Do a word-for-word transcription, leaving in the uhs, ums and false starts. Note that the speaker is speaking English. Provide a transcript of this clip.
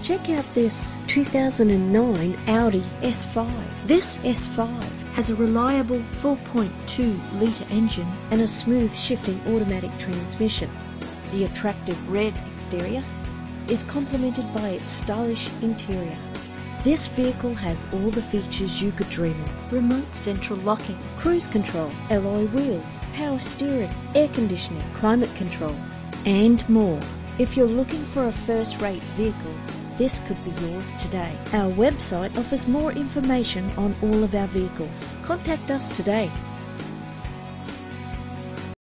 Check out this two thousand nine Audi S five. This S five has a reliable four point two litre engine and a smooth shifting automatic transmission. The attractive red exterior is complemented by its stylish interior. This vehicle has all the features you could dream of: remote central locking, cruise control, alloy wheels, power steering, air conditioning, climate control, and more. If you're looking for a first-rate vehicle, this could be yours today. Our website offers more information on all of our vehicles. Contact us today.